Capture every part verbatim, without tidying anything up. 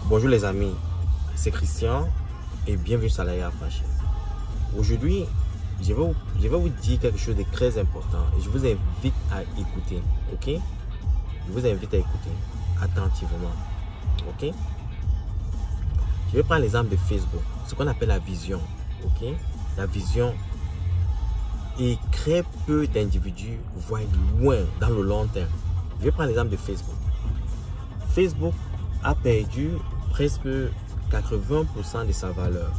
Bonjour les amis, c'est Christian et bienvenue sur Salariat Affranchi. Aujourd'hui, je vais, vous, je vais vous dire quelque chose de très important et je vous invite à écouter, ok? Je vous invite à écouter attentivement, ok? Je vais prendre l'exemple de Facebook, ce qu'on appelle la vision, ok? La vision, et très peu d'individus voient loin dans le long terme. Je vais prendre l'exemple de Facebook. Facebook a perdu presque quatre-vingts pour cent de sa valeur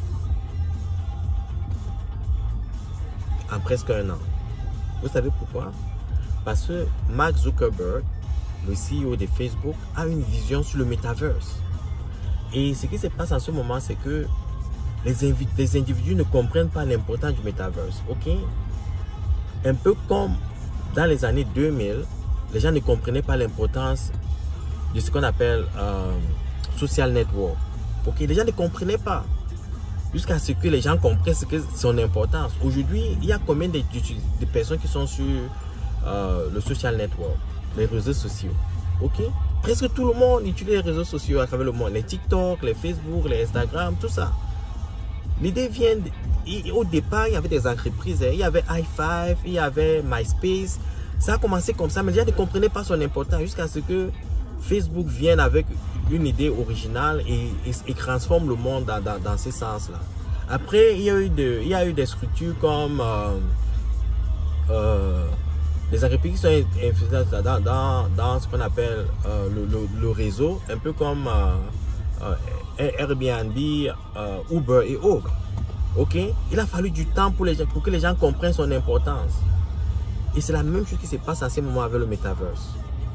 en presque un an. Vous savez pourquoi? Parce que Mark Zuckerberg, le C E O de Facebook, a une vision sur le metaverse. Et ce qui se passe en ce moment, c'est que les, les individus ne comprennent pas l'importance du metaverse. Ok? Un peu comme dans les années deux mille, les gens ne comprenaient pas l'importance de ce qu'on appelle euh, social network. Ok, les gens ne comprenaient pas. Jusqu'à ce que les gens comprennent ce que son importance. Aujourd'hui, il y a combien de, de personnes qui sont sur euh, le social network, les réseaux sociaux. Ok, presque tout le monde utilise les réseaux sociaux à travers le monde. Les TikTok, les Facebook, les Instagram, tout ça. L'idée vient, de, il, au départ, il y avait des entreprises. Il y avait i cinq, il y avait MySpace. Ça a commencé comme ça, mais les gens ne comprenaient pas son importance jusqu'à ce que Facebook vienne avec une idée originale et, et, et transforme le monde dans, dans, dans ce sens-là. Après, il y, a eu de, il y a eu des structures comme euh, euh, les entreprises qui sont influentes dans, dans, dans ce qu'on appelle euh, le, le, le réseau, un peu comme euh, euh, Airbnb, euh, Uber et autres. Ok? Il a fallu du temps pour, les gens, pour que les gens comprennent son importance. Et c'est la même chose qui se passe en ce moment avec le metaverse.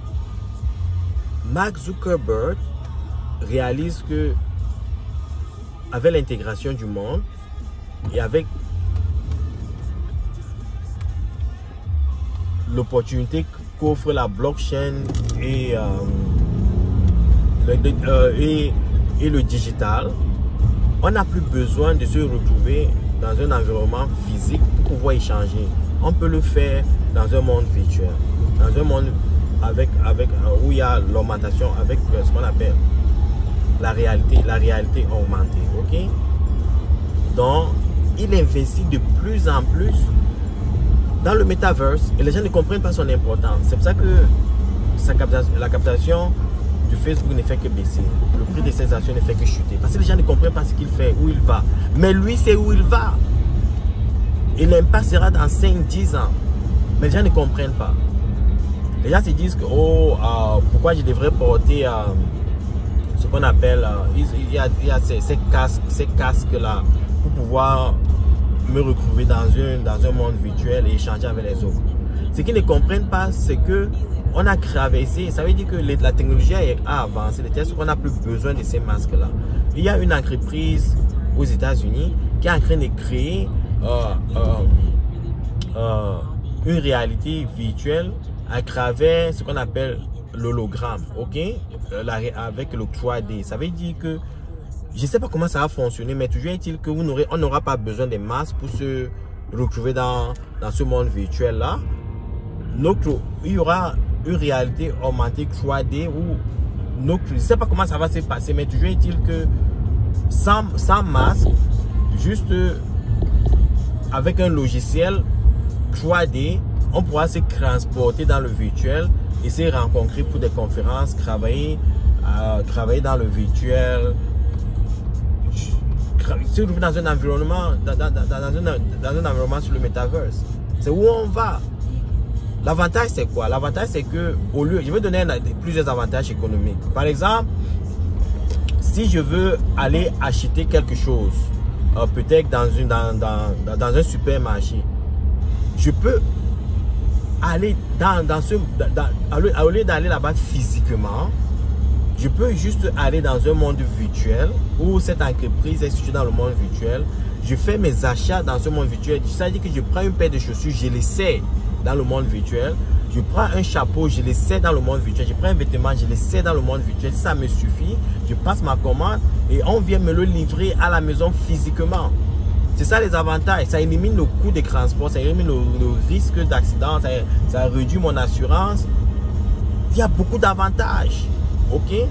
Mark Zuckerberg réalise que avec l'intégration du monde et avec l'opportunité qu'offre la blockchain et, euh, le, euh, et, et le digital, on n'a plus besoin de se retrouver dans un environnement physique pour pouvoir échanger. On peut le faire dans un monde virtuel, dans un monde avec, avec, où il y a l'augmentation, avec ce qu'on appelle la réalité, la réalité augmentée. Ok? Donc, il investit de plus en plus dans le metaverse et les gens ne comprennent pas son importance. C'est pour ça que sa captation, la captation du Facebook ne fait que baisser. Le prix des ses actions ne fait que chuter. Parce que les gens ne comprennent pas ce qu'il fait, où il va. Mais lui, c'est où il va. Et l'impact sera dans cinq dix ans. Mais les gens ne comprennent pas. Les gens se disent que oh, euh, pourquoi je devrais porter euh, ce qu'on appelle, euh, il y a, il y a ces, ces casques, ces casques-là pour pouvoir me retrouver dans un, dans un monde virtuel et échanger avec les autres. Ce qu'ils ne comprennent pas, c'est que on a traversé, ça veut dire que les, la technologie a avancé, c'est-à-dire qu'on n'a plus besoin de ces masques-là. Il y a une entreprise aux États-Unis qui est en train de créer euh, euh, euh, une réalité virtuelle à travers ce qu'on appelle l'hologramme, ok, avec le trois D. Ça veut dire que je ne sais pas comment ça va fonctionner, mais toujours est-il que vous n'aurez, on n'aura pas besoin des masques pour se retrouver dans, dans ce monde virtuel là. Notre, il y aura une réalité augmentée trois D où notre, je ne sais pas comment ça va se passer, mais toujours est-il que sans, sans masque, juste avec un logiciel trois D, on pourra se transporter dans le virtuel et se rencontrer pour des conférences, travailler, euh, travailler dans le virtuel, se retrouver dans un environnement, dans, dans, dans, dans, un, dans un environnement sur le metaverse. C'est où on va. L'avantage c'est quoi? L'avantage c'est que au lieu, je vais donner un, plusieurs avantages économiques. Par exemple, si je veux aller acheter quelque chose, euh, peut-être dans, une, dans, dans, dans un supermarché, je peux aller dans, dans ce, dans, au lieu d'aller là-bas physiquement, je peux juste aller dans un monde virtuel où cette entreprise est située dans le monde virtuel. Je fais mes achats dans ce monde virtuel. Ça veut dire que je prends une paire de chaussures, je l'essaie dans le monde virtuel. Je prends un chapeau, je l'essaie dans le monde virtuel. Je prends un vêtement, je l'essaie dans le monde virtuel. Si ça me suffit, je passe ma commande et on vient me le livrer à la maison physiquement. C'est ça les avantages. Ça élimine le coût des transports, ça élimine le, le risque d'accident, ça, ça réduit mon assurance. Il y a beaucoup d'avantages. Ok?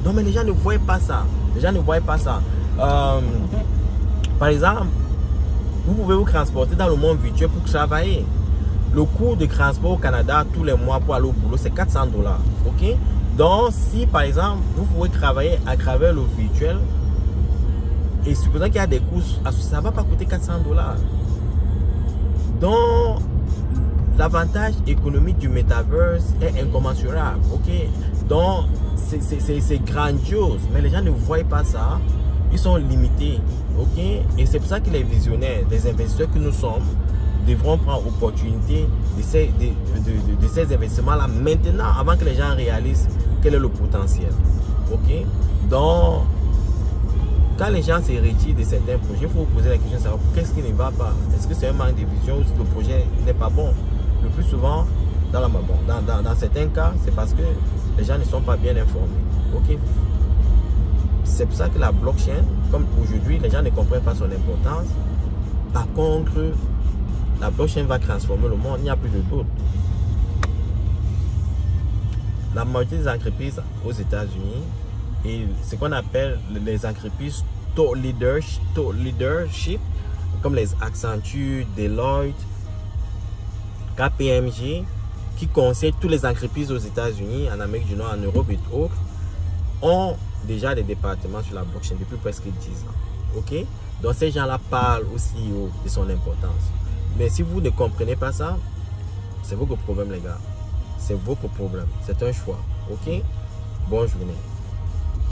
Non, mais les gens ne voient pas ça. Les gens ne voient pas ça. Euh, par exemple, vous pouvez vous transporter dans le monde virtuel pour travailler. Le coût de transport au Canada tous les mois pour aller au boulot, c'est quatre cents dollars. Ok? Donc, si par exemple, vous pouvez travailler à travers le virtuel, et supposons qu'il y a des coûts, ça ne va pas coûter quatre cents dollars. Donc, l'avantage économique du metaverse est incommensurable. Ok? Donc, c'est grandiose, mais les gens ne voient pas ça. Ils sont limités. Ok? Et c'est pour ça que les visionnaires, les investisseurs que nous sommes, devront prendre opportunité de ces, de, de, de, de ces investissements-là maintenant, avant que les gens réalisent quel est le potentiel. Ok? Donc, quand les gens se retirent de certains projets, il faut vous poser la question de savoir qu'est-ce qui ne va pas. Est-ce que c'est un manque de vision ou si le projet n'est pas bon? Le plus souvent, dans, la, bon, dans, dans, dans certains cas, c'est parce que les gens ne sont pas bien informés. Ok? C'est pour ça que la blockchain, comme aujourd'hui, les gens ne comprennent pas son importance. Par contre, la blockchain va transformer le monde, il n'y a plus de doute. La majorité des entreprises aux États-Unis et ce qu'on appelle les entreprises thought leadership, thought leadership, comme les Accenture, Deloitte, K P M G, qui conseillent toutes les entreprises aux États-Unis, en Amérique du Nord, en Europe et autres, ont déjà des départements sur la blockchain depuis presque dix ans. Ok? Donc ces gens-là parlent au C E O de son importance. Mais si vous ne comprenez pas ça, c'est votre problème, les gars. C'est votre problème. C'est un choix. Ok? Bonne journée.